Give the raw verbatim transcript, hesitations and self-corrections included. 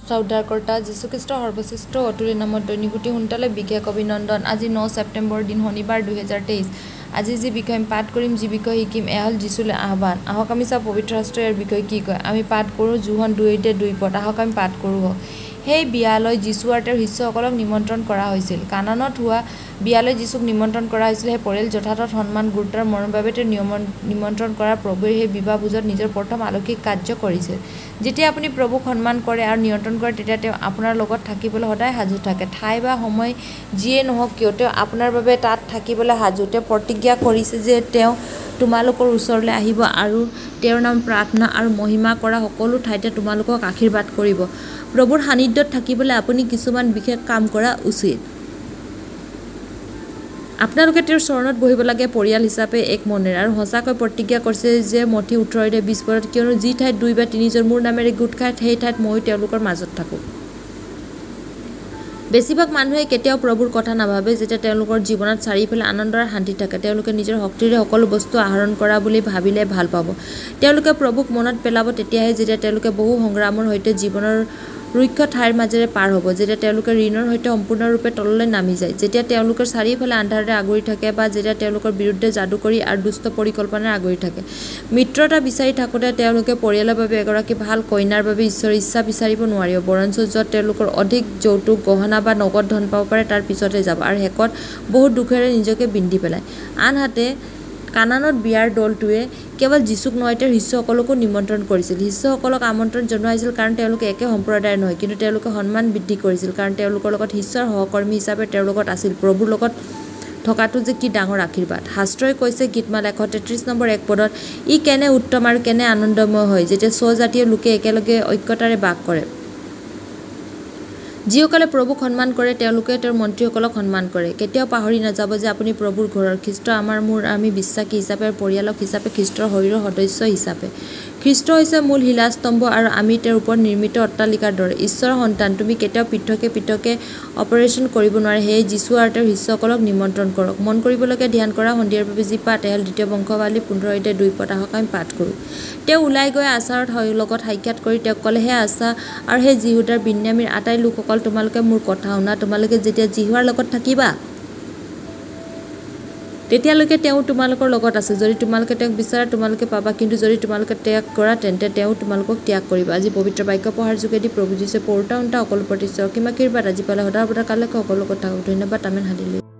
উদ্ধাৰকৰ্তা যীশুখ্ৰীষ্ট সৰ্বশ্ৰেষ্ঠ অতুল্য নামত দৈনিকপুতি সোনকালে বিশেষ অভিনন্দন। আজি ন ছেপ্টেম্বৰ দিন শনিবাৰ দুহেজাৰ তেইছ। আজি যি বিষয় আমি পাঠ কৰিম, যি বিষয় শিকিম, এয়া হ'ল যীশুলৈ আহ্বান। আহক আমি চাওঁ পবিত্ৰ শাস্ত্ৰৰ ইয়াৰ বিষয়ে কি কয়। আমি পাঠ কৰোঁ যোহন দুইতে দুই পদ। আহক আমি পাঠ কৰোঁ। সেই বিয়ালৈ যীশু আৰু তেওঁৰ শিষ্যসকলক নিমন্ত্ৰণ কৰা হৈছিল। কানানত হোৱা বিয়ালৈ যীশুক নিমন্ত্ৰণ কৰা হৈছিল। সেই পৰিয়াল যথাযথ সন্মান গুৰুত্ব আৰু মৰমৰ বাবে তেওঁ নিমন্ত্ৰণ কৰা প্ৰভুৱে সেই বিবাহ ভোজত নিজৰ প্ৰথম আলৌকিক কাৰ্য কৰিছিল। যেতিয়া আপুনি প্ৰভুক সন্মান কৰে আৰু নিয়ন্ত্ৰণ কৰে, তেতিয়া তেওঁ আপোনাৰ লগত থাকিবলৈ সদায় সাজু থাকে। ঠাই বা সময় যিয়ে নহওক কিয়, তেওঁ আপোনাৰ বাবে তাত থাকিবলৈ সাজু। তেওঁ প্ৰতিজ্ঞা কৰিছে যে তেওঁ তোমালোকৰ ওচৰলৈ আহিব আৰু তেওঁৰ নাম প্ৰাৰ্থনা আৰু মহিমা কৰা সকলো ঠাইতে তোমালোকক আশীৰ্বাদ কৰিব। প্ৰভুৰ সান্নিধ্যত থাকিবলৈ আপুনি কিছুমান বিশেষ কাম কৰা উচিত। আপোনালোকে তেওঁৰ চৰণত বহিব লাগে পৰিয়াল হিচাপে এক মনেৰে আৰু সঁচাকৈ প্ৰতিজ্ঞা কৰিছে যে মঠি ওঠৰতে বিছ পদত, কিয়নো যি ঠাইত দুই বা তিনিজন মোৰ নামেৰে গোট খায়, সেই ঠাইত ময়ো তেওঁলোকৰ মাজত থাকোঁ। বেছিভাগ মানুহে কেতিয়াও প্ৰভুৰ কথা নাভাবে যেতিয়া তেওঁলোকৰ জীৱনত চাৰিওফালে আনন্দ আৰু শান্তি থাকে। তেওঁলোকে নিজৰ শক্তিৰে সকলো বস্তু আহৰণ কৰা বুলি ভাবিলে ভাল পাব। তেওঁলোকে প্ৰভুক মনত পেলাব তেতিয়াহে যেতিয়া তেওঁলোকে বহু সংগ্ৰামৰ সৈতে জীৱনৰ ৰুক্ষ ঠাইৰ মাজেৰে পাৰ হ'ব, যেতিয়া তেওঁলোকে ঋণৰ সৈতে সম্পূৰ্ণৰূপে তললৈ নামি যায়, যেতিয়া তেওঁলোকৰ চাৰিওফালে আন্ধাৰেৰে আগুৰি থাকে, বা যেতিয়া তেওঁলোকৰ বিৰুদ্ধে যাদুকৰী আৰু দুষ্ট পৰিকল্পনাৰে আগুৰি থাকে। মিত্ৰতা বিচাৰি থাকোঁতে তেওঁলোকে পৰিয়ালৰ বাবে এগৰাকী ভাল কন্যাৰ বাবে ঈশ্বৰৰ ইচ্ছা বিচাৰিব নোৱাৰিব, বৰঞ্চ য'ত তেওঁলোকৰ অধিক যৌতুক গহনা বা নগদ ধন পাব পাৰে তাৰ পিছতে যাব আৰু শেষত বহুত দুখেৰে নিজকে বিন্ধি পেলায়। আনহাতে কানানত বিয়াৰ দলটোৱে কেৱল যীশুক নহয়, তেওঁৰ শিষ্যসকলকো নিমন্ত্ৰণ কৰিছিল। শিষ্যসকলক আমন্ত্ৰণ জনোৱা হৈছিল কাৰণ তেওঁলোকে একে সম্প্ৰদায়ৰ নহয়, কিন্তু তেওঁলোকে সন্মান বৃদ্ধি কৰিছিল কাৰণ তেওঁলোকৰ লগত শিষ্যৰ সহকৰ্মী হিচাপে তেওঁৰ লগত আছিল। প্ৰভুৰ লগত থকাটো যে কি ডাঙৰ আশীৰ্বাদ। শাস্ত্ৰই কৈছে গীতমালা এশ তেত্ৰিছ নম্বৰ এক পদত, ই কেনে উত্তম আৰু কেনে আনন্দময় হয় যেতিয়া স্বজাতীয় লোকে একেলগে ঐক্যতাৰে বাস কৰে। যিসকলে প্ৰভুক সন্মান কৰে তেওঁলোকে তেওঁৰ মন্ত্ৰীসকলক সন্মান কৰে। কেতিয়াও পাহৰি নাযাব যে আপুনি প্ৰভুৰ ঘৰৰ খ্ৰীষ্ট আমাৰ মোৰ আমি বিশ্বাসী হিচাপে আৰু পৰিয়ালক হিচাপে খ্ৰীষ্টৰ শৰীৰৰ সদস্য হিচাপে। খ্ৰীষ্ট হৈছে মূল শিলাস্তম্ভ আৰু আমি তেওঁৰ ওপৰত নিৰ্মিত অট্টালিকাৰ দৰে। ঈশ্বৰৰ সন্তান তুমি কেতিয়াও পৃথকে পৃথকে অপাৰেশ্যন কৰিব নোৱাৰে। সেয়ে যীশু আৰু তেওঁৰ শিষ্যসকলক নিমন্ত্ৰণ কৰক। মন কৰিবলগীয়া ধ্যান কৰা সন্ধিয়াৰ বাবে যি পাঠ, এহাল দ্বিতীয় বংশাৱলী পোন্ধৰতে দুই পদ। আহক আমি পাঠ কৰোঁ। তেওঁ ওলাই গৈ আছাৰৰ লগত সাক্ষাৎ কৰি তেওঁক ক'লে, হে আছা আৰু হে যিহুদাৰ বিন্যামীৰ আটাই লোকসকল, তোমালোকে মোৰ কথা শুনা। তোমালোকে যেতিয়া জিহুৱাৰ লগত থাকিবা তেতিয়ালৈকে তেওঁ তোমালোকৰ লগত আছে। যদি তোমালোকে তেওঁক বিচাৰা তোমালোকে পাবা, কিন্তু যদি তোমালোকে ত্যাগ কৰা তেন্তে তেওঁ তোমালোকক ত্যাগ কৰিব। আজি পবিত্ৰ বাক্য পঢ়াৰ যোগেদি প্ৰভু যীশুৱে পৰোঁতা শুনতা সকলো প্ৰতি অসীম আশীৰ্বাদ আজি পালে সদায় সদায় কালৈকে সকলো কথা। ধন্যবাদ। আমেন। হালেলুয়া।